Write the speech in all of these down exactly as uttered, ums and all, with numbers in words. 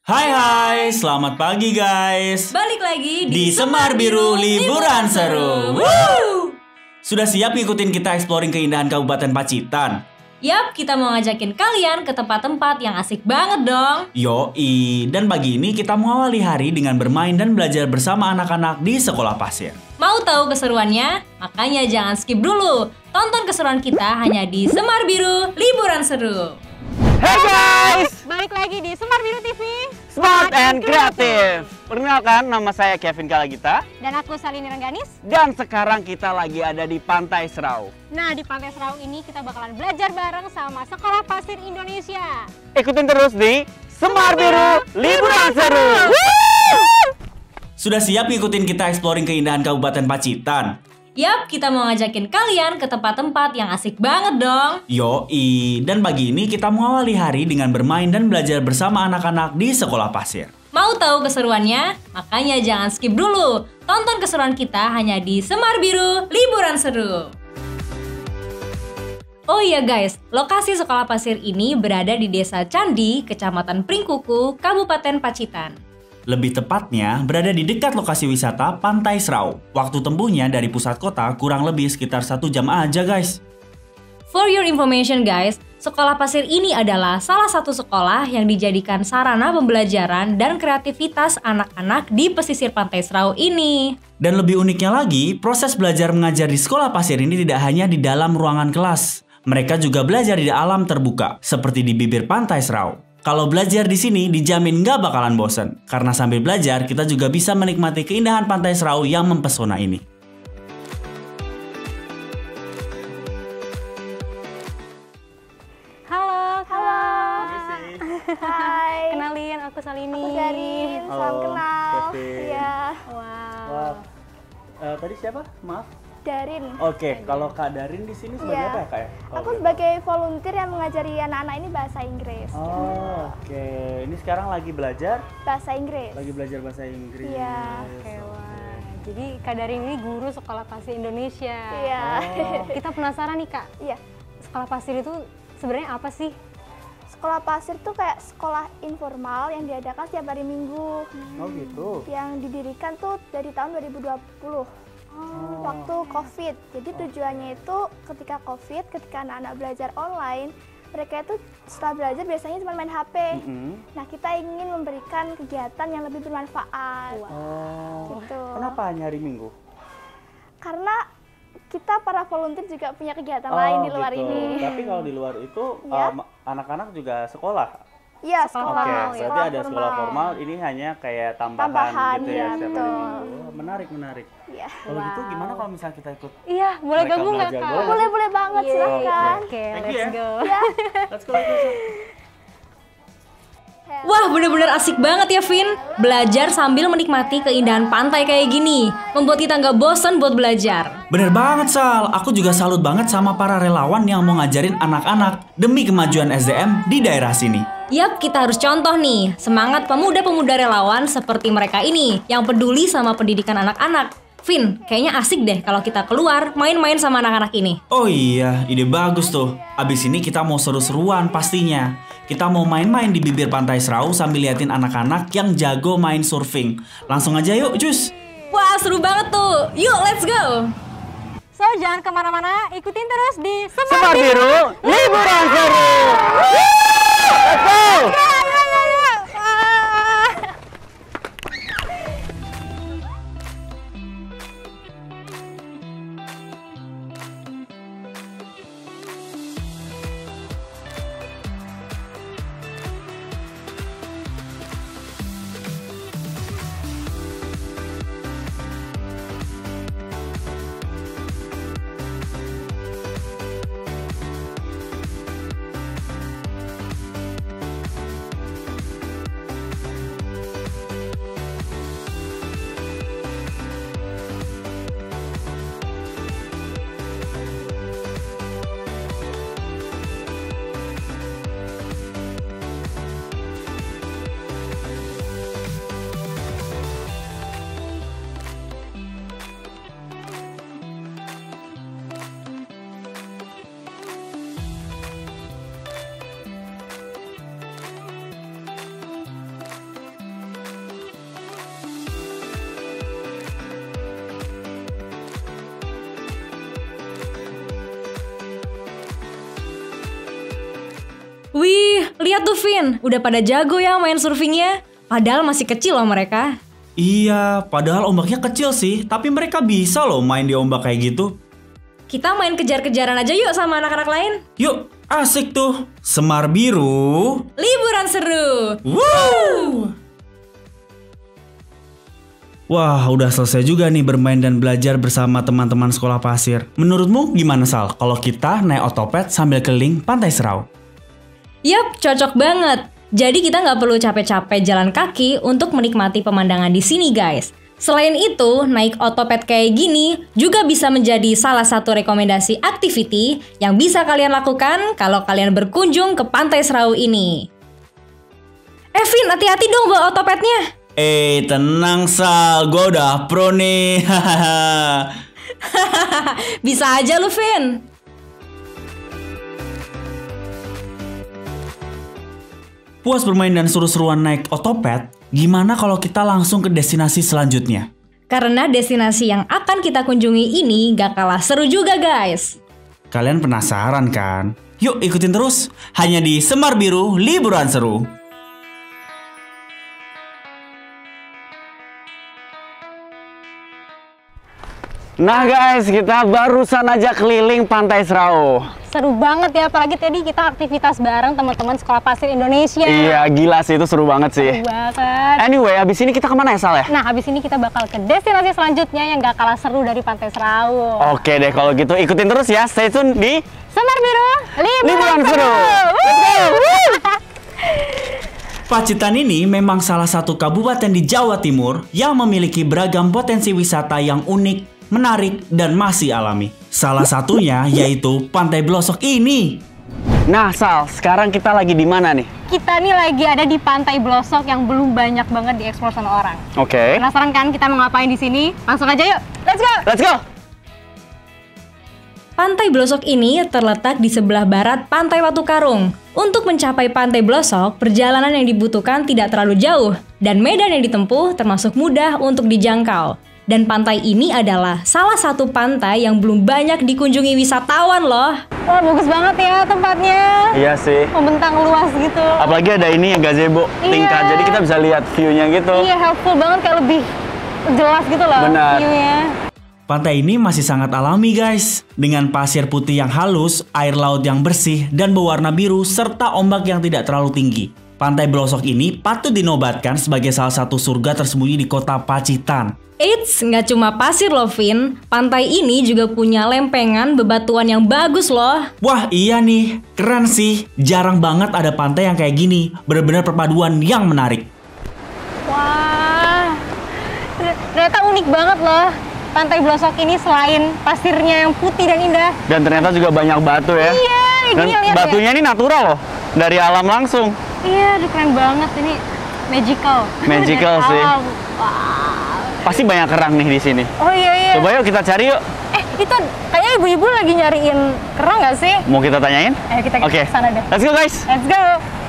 Hai hai, selamat pagi guys. Balik lagi di, di Semar Biru Liburan Seru. Woo! Sudah siap ngikutin kita exploring keindahan Kabupaten Pacitan? Yap, kita mau ngajakin kalian ke tempat-tempat yang asik banget dong. Yoi, dan pagi ini kita mengawali hari dengan bermain dan belajar bersama anak-anak di sekolah pasir. Mau tahu keseruannya? Makanya jangan skip dulu. Tonton keseruan kita hanya di Semar Biru Liburan Seru. Hey guys, balik lagi di Semar Biru T V Smart and Creative. Perkenalkan, nama saya Kevin Kalagita. Dan aku Salini Rengganis. Dan sekarang kita lagi ada di Pantai Serau. Nah, di Pantai Serau ini kita bakalan belajar bareng sama Sekolah Pasir Indonesia. Ikutin terus di Semar Biru Liburan Seru. Sudah siap ngikutin kita exploring keindahan Kabupaten Pacitan? Yap, kita mau ngajakin kalian ke tempat-tempat yang asik banget dong. Yoi, dan pagi ini kita mengawali hari dengan bermain dan belajar bersama anak-anak di sekolah pasir. Mau tahu keseruannya? Makanya jangan skip dulu. Tonton keseruan kita hanya di Semar Biru Liburan Seru. Oh iya guys, lokasi sekolah pasir ini berada di Desa Candi, Kecamatan Pringkuku, Kabupaten Pacitan. Lebih tepatnya, berada di dekat lokasi wisata Pantai Serau. Waktu tempuhnya dari pusat kota kurang lebih sekitar satu jam aja guys. For your information guys, sekolah pasir ini adalah salah satu sekolah yang dijadikan sarana pembelajaran dan kreativitas anak-anak di pesisir Pantai Serau ini. Dan lebih uniknya lagi, proses belajar mengajar di sekolah pasir ini tidak hanya di dalam ruangan kelas. Mereka juga belajar di alam terbuka, seperti di bibir Pantai Serau. Kalau belajar di sini dijamin nggak bakalan bosan, karena sambil belajar kita juga bisa menikmati keindahan Pantai Serau yang mempesona ini. Halo, Halo. Hai. Kenalin, aku Salini. Aku Darin, salam kenal. Iya. Wow. Wow. Uh, tadi siapa? Maaf. Darin. Oke, kalau Kak Darin di sini sebagai Iya. apa ya Kak ya? Aku sebagai volunteer yang mengajari anak-anak ini bahasa Inggris. Oh, oke. Ini sekarang lagi belajar, Bahasa Inggris. lagi belajar bahasa Inggris. Iya. Oke, wah. Jadi Kak Darin ini guru Sekolah Pasir Indonesia. Iya. Oh. Kita penasaran nih Kak, Iya. Sekolah Pasir itu sebenarnya apa sih? Sekolah pasir tuh kayak sekolah informal yang diadakan setiap hari Minggu. Oh gitu. Yang didirikan tuh dari tahun dua ribu dua puluh. Oh. Waktu COVID. Jadi tujuannya itu ketika COVID, ketika anak-anak belajar online, mereka itu setelah belajar biasanya cuma main H P. Mm-hmm. Nah, kita ingin memberikan kegiatan yang lebih bermanfaat. Oh. Gitu. Kenapa hanya hari Minggu? Karena kita para volunteer juga punya kegiatan lain di luar gitu. ini. Tapi kalau di luar itu Ya. um, anak-anak juga sekolah. Iya, Sekolah Oke, sekolah. formal, ya. berarti ada sekolah formal. Ini hanya kayak tambahan, Tambahan, gitu iya, ya setiap hari betul. Minggu. Oh, menarik, menarik. Iya. Kalau gitu gimana kalau misalnya kita ikut? Iya, boleh Mereka gabung nggak belajar, Kak? boleh. Boleh, boleh banget, Yeay. silakan. Oke, Thank you let's ya. go. Ya. Let's go, let's go. Wah, bener-bener asik banget ya Vin. Belajar sambil menikmati keindahan pantai kayak gini, membuat kita nggak bosan buat belajar. Bener banget Sal, aku juga salut banget sama para relawan yang mau ngajarin anak-anak demi kemajuan S D M di daerah sini. Yap, kita harus contoh nih, semangat pemuda-pemuda relawan seperti mereka ini, yang peduli sama pendidikan anak-anak. Vin, kayaknya asik deh kalau kita keluar main-main sama anak-anak ini. Oh iya, ide bagus tuh. Abis ini kita mau seru-seruan pastinya. Kita mau main-main di bibir Pantai Serau sambil liatin anak-anak yang jago main surfing. Langsung aja yuk, cus! Wah, seru banget tuh. Yuk, let's go! So, jangan kemana-mana, ikutin terus di Semar Biru Liburan Seru. Let's go! Lihat tuh Vin, udah pada jago ya main surfingnya. Padahal masih kecil loh mereka. Iya, padahal ombaknya kecil sih, tapi mereka bisa loh main di ombak kayak gitu. Kita main kejar-kejaran aja yuk sama anak-anak lain. Yuk, asik tuh. Semar biru. Liburan seru. Woo! Wah, udah selesai juga nih bermain dan belajar bersama teman-teman sekolah pasir. Menurutmu gimana Sal kalau kita naik otopet sambil keliling Pantai Serau? Yap, cocok banget. Jadi kita nggak perlu capek-capek jalan kaki untuk menikmati pemandangan di sini guys. Selain itu, naik otopet kayak gini juga bisa menjadi salah satu rekomendasi activity yang bisa kalian lakukan kalau kalian berkunjung ke Pantai Serau ini. Eh Vin, hati-hati dong bawa otopetnya. Eh, tenang Sal, gue udah pro nih. Bisa aja lu Vin. Puas bermain dan seru-seruan naik otopet, gimana kalau kita langsung ke destinasi selanjutnya? Karena destinasi yang akan kita kunjungi ini gak kalah seru juga guys. Kalian penasaran kan? Yuk ikutin terus, hanya di Semar Biru Liburan Seru. Nah guys, kita barusan aja keliling Pantai Serau. Seru banget ya, apalagi tadi kita aktivitas bareng teman-teman Sekolah Pasir Indonesia. Iya, gila sih, itu seru banget sih. Seru banget. Anyway, abis ini kita kemana ya Sal ya? Nah, habis ini kita bakal ke destinasi selanjutnya yang gak kalah seru dari Pantai Serau. Oke deh, kalau gitu ikutin terus ya, stay tune di Semar Biru Liburan, Liburan Seru. Pacitan ini memang salah satu kabupaten di Jawa Timur yang memiliki beragam potensi wisata yang unik, menarik, dan masih alami. Salah satunya yaitu Pantai Blosok ini. Nah Sal, sekarang kita lagi di mana nih? Kita nih lagi ada di Pantai Blosok yang belum banyak banget dieksplor sama orang. Oke. Penasaran kan kita mau ngapain di sini? Langsung aja yuk, let's go! Let's go! Pantai Blosok ini terletak di sebelah barat Pantai Watu Karung. Untuk mencapai Pantai Blosok, perjalanan yang dibutuhkan tidak terlalu jauh dan medan yang ditempuh termasuk mudah untuk dijangkau. Dan pantai ini adalah salah satu pantai yang belum banyak dikunjungi wisatawan loh. Wah, bagus banget ya tempatnya. Iya sih. Membentang luas gitu. Apalagi ada ini ya gazebo tingkat, Iya. jadi kita bisa lihat view-nya gitu. Iya, helpful banget, kayak lebih jelas gitu loh Benar. view-nya. Pantai ini masih sangat alami guys, dengan pasir putih yang halus, air laut yang bersih dan berwarna biru, serta ombak yang tidak terlalu tinggi. Pantai Blosok ini patut dinobatkan sebagai salah satu surga tersembunyi di kota Pacitan. Eits, nggak cuma pasir loh Vin, pantai ini juga punya lempengan bebatuan yang bagus loh. Wah iya nih, keren sih. Jarang banget ada pantai yang kayak gini, bener-bener perpaduan yang menarik. Wah, ternyata unik banget loh. Pantai Blosok ini selain pasirnya yang putih dan indah. Dan ternyata juga banyak batu ya. Iya, Dan gini lihat batunya ya. ini natural loh, dari alam langsung. Iya, aduh, keren banget ini. Magical. Magical Dari sih. alam. Wow. Pasti banyak kerang nih di sini. Oh iya iya. Coba yuk kita cari yuk. Eh, itu kayaknya ibu-ibu lagi nyariin kerang nggak sih? Mau kita tanyain? Ayo kita Oke. ke sana deh. Let's go guys. Let's go.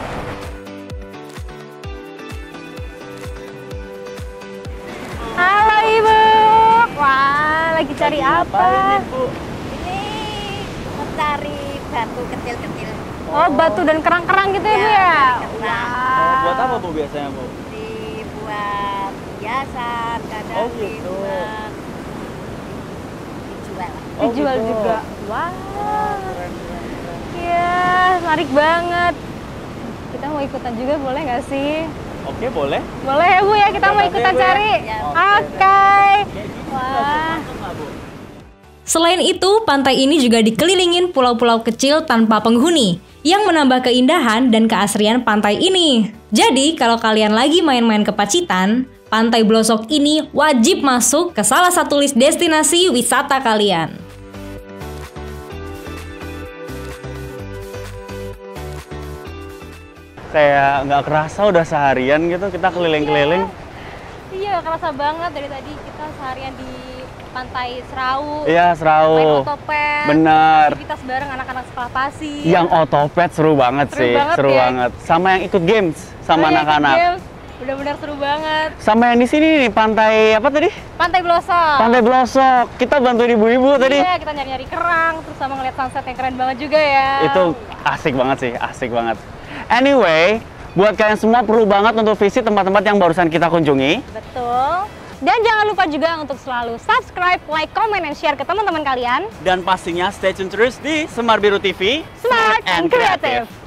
Halo Ibu. Wah, lagi cari apa? Ini mencari batu kecil-kecil Oh, batu dan kerang-kerang gitu ya, Bu ya? kerang. Buat apa Bu biasanya Bu? Dibuat hiasan, kadang Oh, gitu. dibuat dijual. Oh, Dijual gitu. juga. Wow. Iya, menarik banget. Kita mau ikutan juga boleh nggak sih? Oke boleh. Boleh ya Bu ya, kita mau ikutan Bu ya. cari. Ya, Oke. Wah. Selain itu, pantai ini juga dikelilingin pulau-pulau kecil tanpa penghuni, yang menambah keindahan dan keasrian pantai ini. Jadi, kalau kalian lagi main-main ke Pacitan, Pantai Blosok ini wajib masuk ke salah satu list destinasi wisata kalian. Kayak nggak kerasa udah seharian gitu kita keliling-keliling. Iya, kerasa banget dari tadi kita seharian di Pantai Serau. Iya, Main Serau. otopet. Bener. Aktivitas bareng anak-anak sekolah pasir. Yang otopet seru banget Seru sih, banget seru ya. banget. Sama yang ikut games sama Oh iya, anak-anak. games. Bener-bener seru banget. Sama yang di sini nih, pantai apa tadi? Pantai Blosok. Pantai Blosok. Kita bantuin ibu-ibu tadi. Iya, kita nyari-nyari kerang, terus sama ngeliat sunset yang keren banget juga ya. Itu asik banget sih, asik banget. Anyway, buat kalian semua perlu banget untuk visit tempat-tempat yang barusan kita kunjungi. Betul. Dan jangan lupa juga untuk selalu subscribe, like, comment, and share ke teman-teman kalian. Dan pastinya stay tune terus di Semar Biru T V, Smart and Creative.